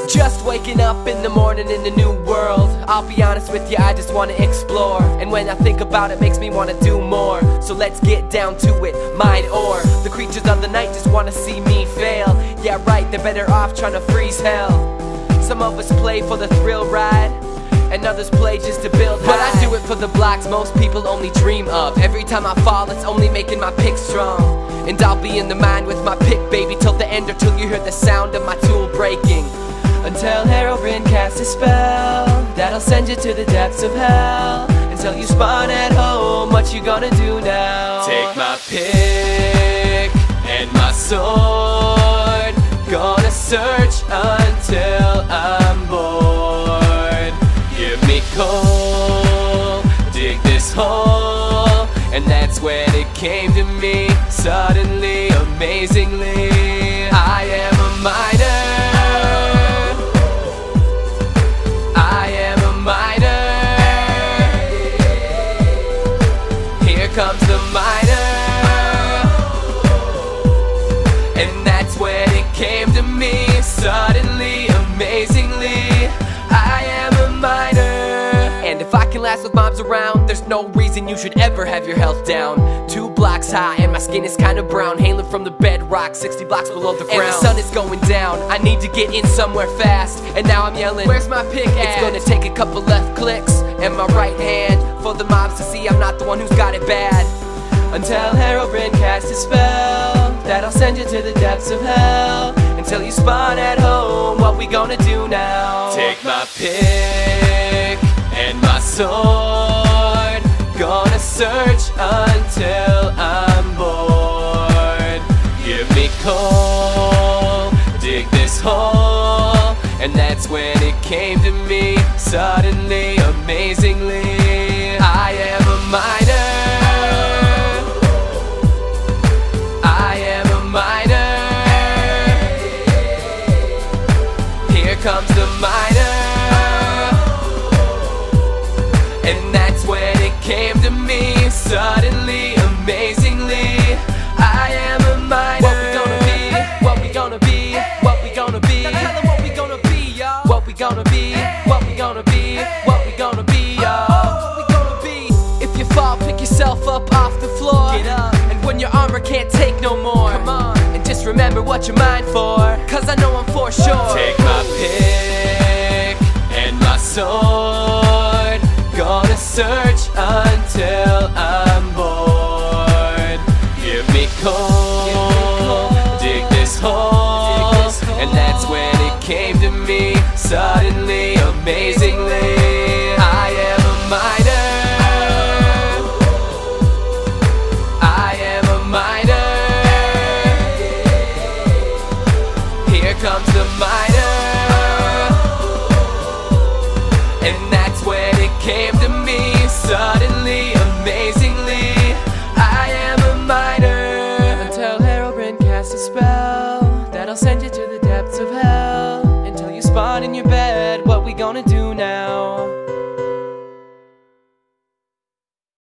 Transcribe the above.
Just waking up in the morning in a new world. I'll be honest with you, I just wanna explore. And when I think about it, makes me wanna do more. So let's get down to it, mine or the creatures of the night just wanna see me fail. Yeah right, they're better off trying to freeze hell. Some of us play for the thrill ride, and others play just to build high. But I do it for the blocks most people only dream of. Every time I fall, it's only making my pick strong. And I'll be in the mind with my pick, baby, till the end, or till you hear the sound of my tool breaking. Until Herobrine casts a spell that'll send you to the depths of hell. Until you spawn at home, what you gonna do now? Take my pick and my sword, gonna search until I'm bored. Give me coal, dig this hole. And that's when it came to me, suddenly, amazingly, I am a miner. I am a miner. Here comes the miner. And that's when it came to me, suddenly, amazingly, I am a miner. And if I can last with mobs around, there's no reason you should ever have your health down. 2 blocks high and my skin is kinda brown, hailing from the bedrock, 60 blocks below the ground. And the sun is going down, I need to get in somewhere fast. And now I'm yelling, where's my pick at? It's gonna take a couple left clicks and my right hand for the mobs to see I'm not the one who's got it bad. Until Herobrine casts a spell that'll send you to the depths of hell. Until you spawn at home, what we gonna do now? Take my pick and my sword, gonna search until I'm bored. Give me coal, dig this hole. And that's when it came to me, suddenly, amazingly, I am a miner. I am a miner. Here comes the miner. And that's when it came to me, suddenly, amazingly, I am a miner. What we gonna be? What we gonna be? What we gonna be? Now tell them what we gonna be, y'all. What we gonna be? What we gonna be? What we gonna be, y'all. What we gonna be? If you fall, pick yourself up off the floor. Get up. And when your armor can't take no more, come on. And just remember what you're mine for, cause I know I'm for sure. Take my pick and my sword, gonna search until I'm bored. Give me coal, dig this hole. And that's when it came to me, suddenly, amazingly, I am a miner. I am a miner. Here comes the miner. And that's when it came to me, suddenly, amazingly, I am a miner. Until Herobrine casts a spell that'll send you to the depths of hell. Until you spawn in your bed, what we gonna do now?